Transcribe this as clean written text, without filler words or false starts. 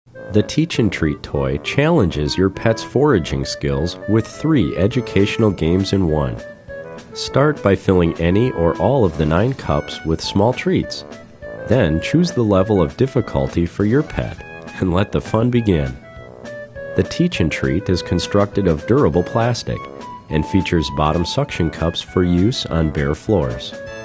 The Teach and Treat toy challenges your pet's foraging skills with 3 educational games in one. Start by filling any or all of the 9 cups with small treats. Then choose the level of difficulty for your pet and let the fun begin. The Teach and Treat is constructed of durable plastic and features bottom suction cups for use on bare floors.